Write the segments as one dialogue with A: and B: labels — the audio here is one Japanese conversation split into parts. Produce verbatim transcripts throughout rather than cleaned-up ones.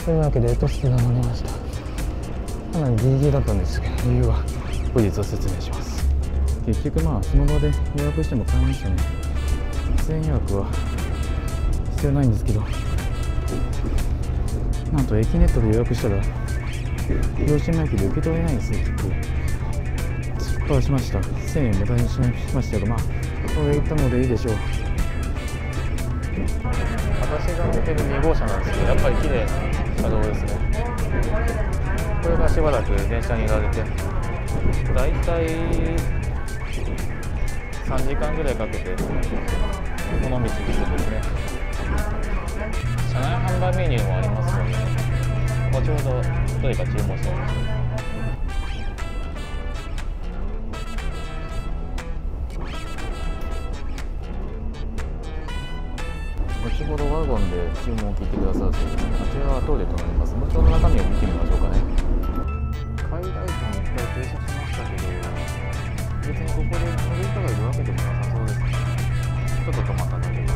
A: というわけでエトステが乗りました。かなりギリギリだったんですけど、理由は後日説明します。結局まあその場で予約しても買いましたね。出演予約は必要ないんですけど、なんと駅ネットで予約したら広島駅で受け取れないんですね。結構失敗しました。せんえん無駄にしましたが、まあこれ言ったのでいいでしょう。私が見てるに号車なんですけど、やっぱり綺麗な車道ですね。これがしばらく電車に乗られて、だいたいさんじかんぐらいかけてこの道に行くんですね。車内販売メニューもありますので、後ほどどれか注文してみましょう。後ほどワゴンで注文を聞いてくださるということで、あちらはトイレとなります。後ほど中身を見てみましょうかね。海外線にいっかい停車しましたけど、別にここで乗る人がいるわけでもなさそうですね。ちょっと止まっただけです。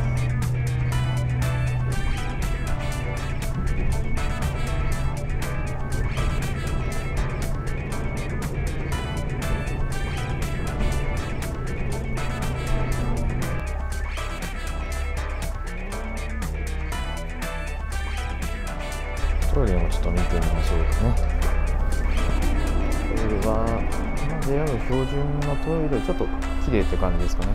A: トイレもちょっと見てみましょうかね。トイレは ジェイアール 標準のトイレ、ちょっと綺麗って感じですかね。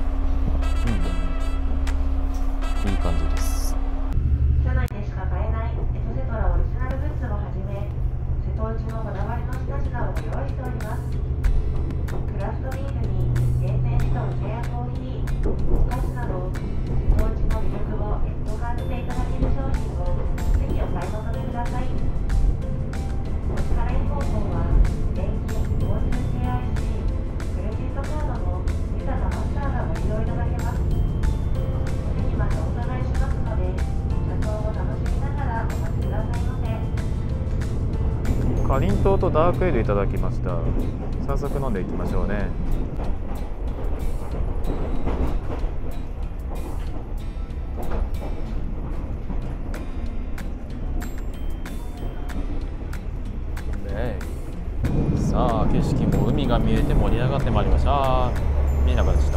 A: うん、いい感じです。
B: 車内でしか買えないエトセトラオリジナルグッズをはじめ、瀬戸内のこだわりの品々をご用意しております。クラフトビールに厳選したお茶やコーヒー、お菓子など瀬戸内の魅力を一度感じていただける商品をぜひお買い求めください。お支払い方法は現金、オーディナル ケーアイシー、クレジットカードのビザかマスターがご利用いただけます。お席までお伺いしますので、車窓を楽しみながらお待ちくださいませ。
A: かりんとうとダークエールいただきました。早速飲んでいきましょうね。さあ景色も海が見えて盛り上がってまいりました。見えなかったでした。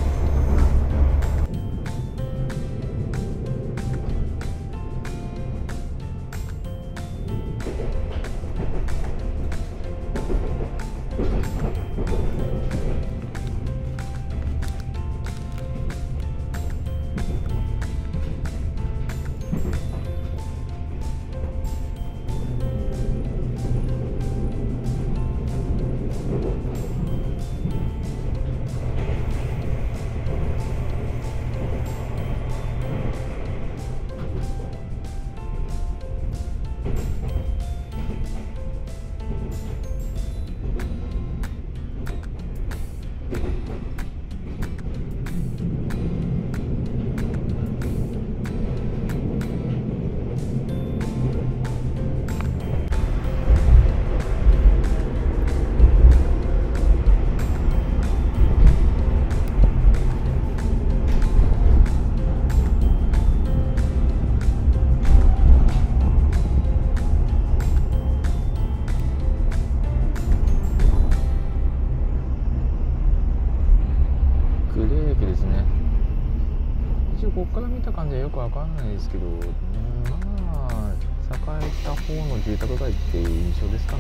A: ここから見た感じはよくわからないですけど、うん、まあ栄えた方の住宅街っていう印象ですかね。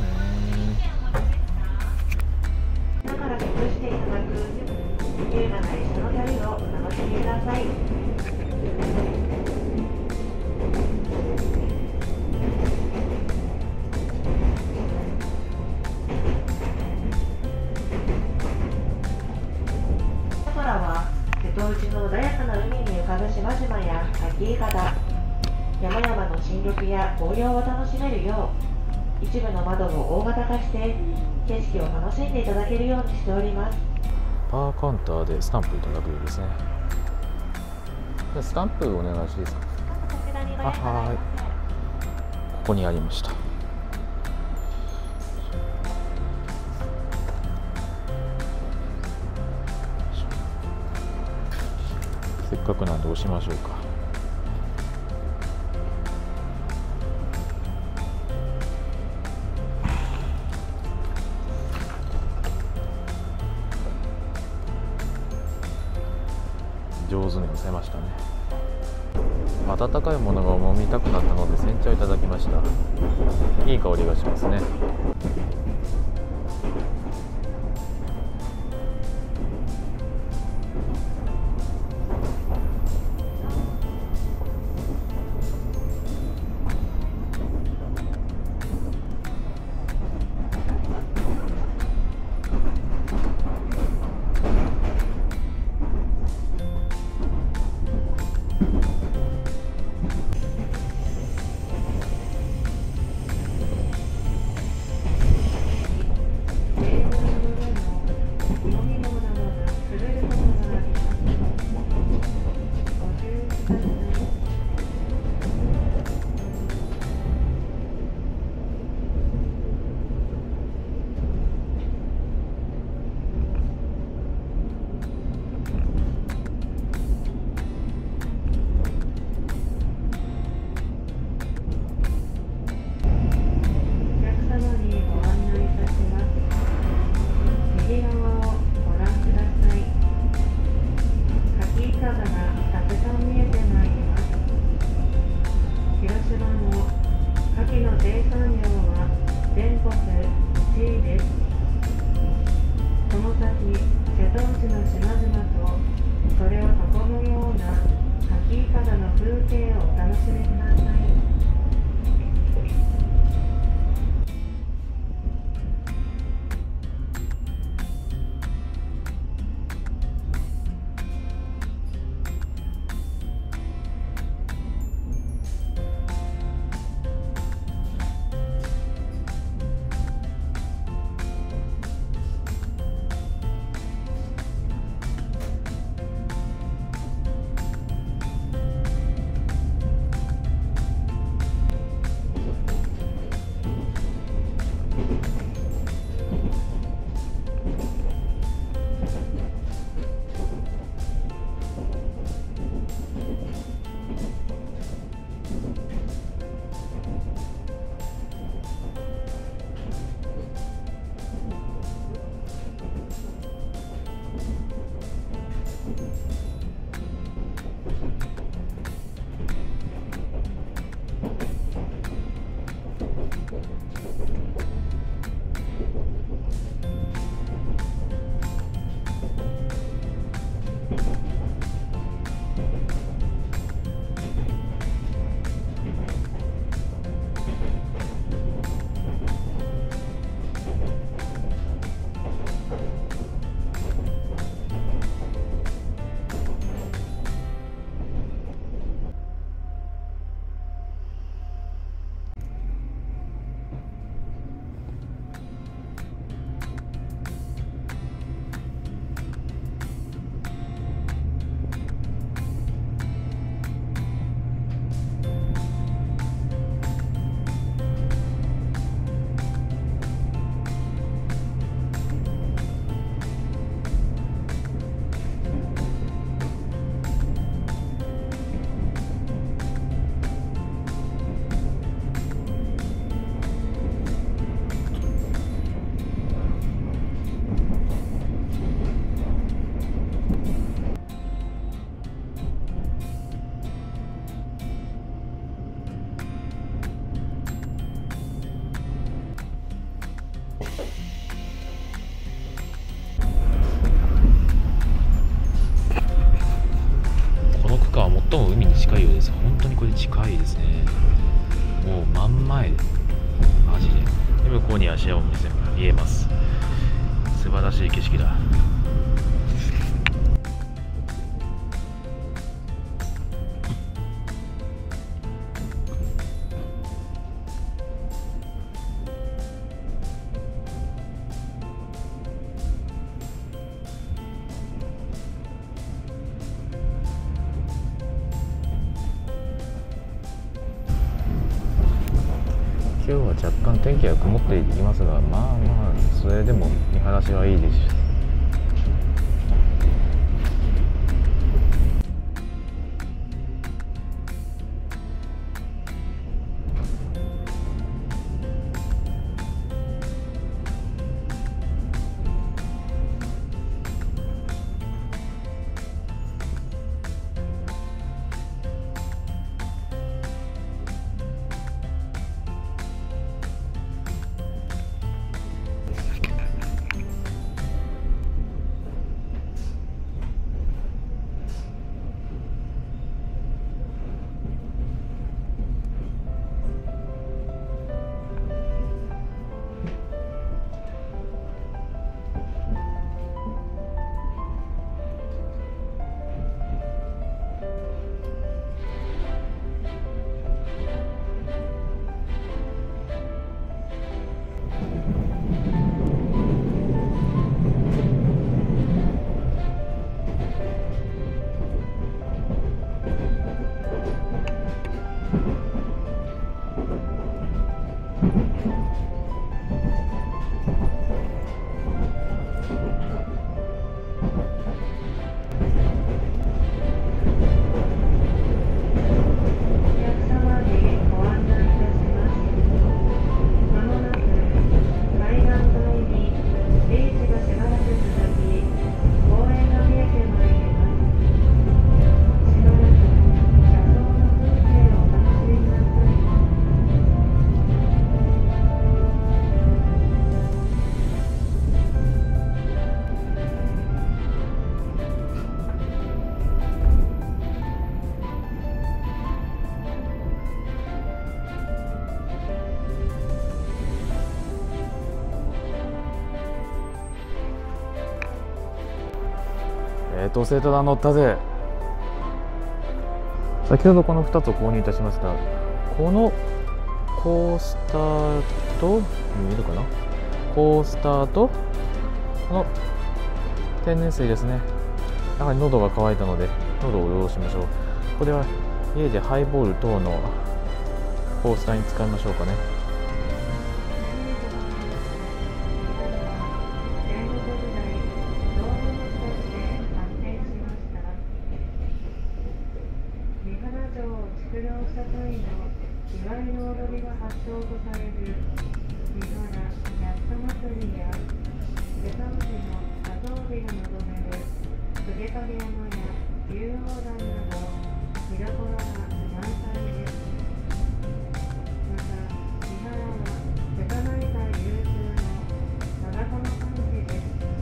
B: だから隠していただく優雅な列車の旅をお楽しみください。空は瀬戸内の穏やかな海に浮かぶ島々や滝いかだ、山々の新緑や紅葉を楽しめるよう、一部の窓を大型化して景色を楽しんでいただけるようにしております。
A: パーカウンターでスタンプいただくようですね。でスタンプお願いします。あ、はい。ここにありました。せっかくなんで押しましょうか。 酢にのせましたね。温かいものが飲みたくなったので煎茶をいただきました。いい香りがしますね。
C: 最も海に近いようです。本当にこれ近いですね。もう真ん前、マジで。で向こうに芦屋温泉が見えます。素晴らしい景色だ。
A: 今日は若干天気が曇っていますが、まあまあそれでも見晴らしはいいです。 トセトラ乗ったぜ。先ほどこのふたつを購入いたしました。このコースターと見えるかな、コースターとこの天然水ですね。やはり喉が渇いたので喉を潤しましょう。これは家でハイボール等のコースターに使いましょうかね。
B: 築城した際の祝いの踊りが発祥とされる三原やっと祭りや出た牛の多装備が望める筆影山や竜王山など見どころが満載です。また三原は瀬戸内海有数の長友産地です。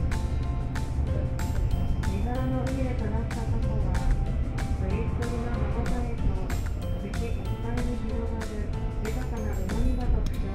B: 三原の海で育ったタコはプリップリな歯ごたえと口いっぱいに広がる豊かなうまみが特徴です。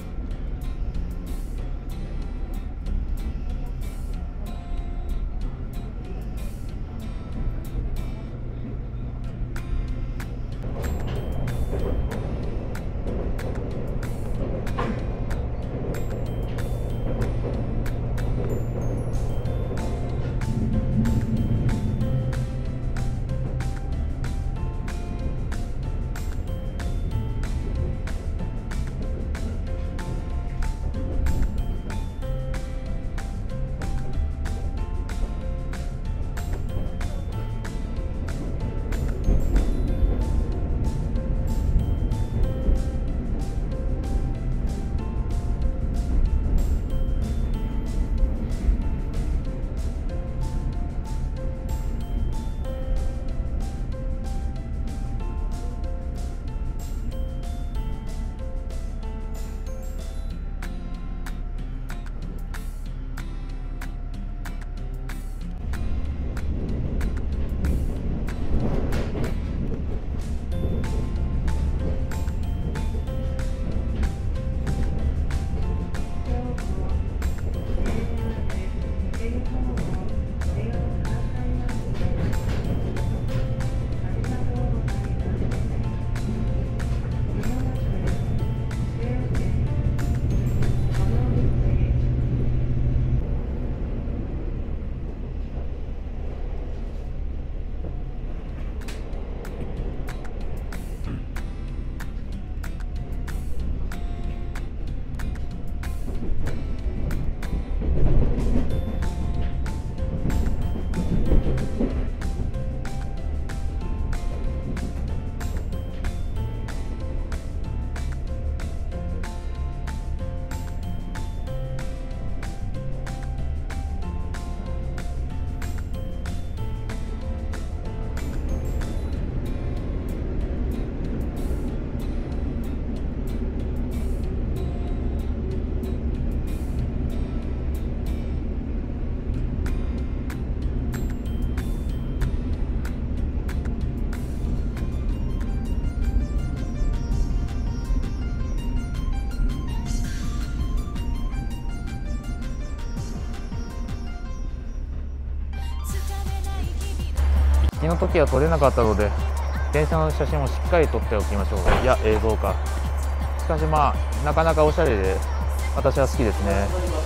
A: 日の時は撮れなかったので電車の写真をしっかり撮っておきましょう。いや映像か。しかしまあなかなかおしゃれで私は好きですね。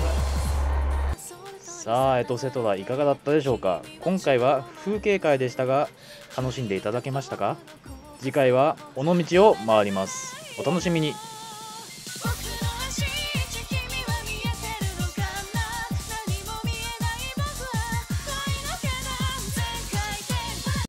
C: さあエトセトラいかがだったでしょうか。今回は風景会でしたが楽しんでいただけましたか。次回は尾道を回ります。お楽しみに。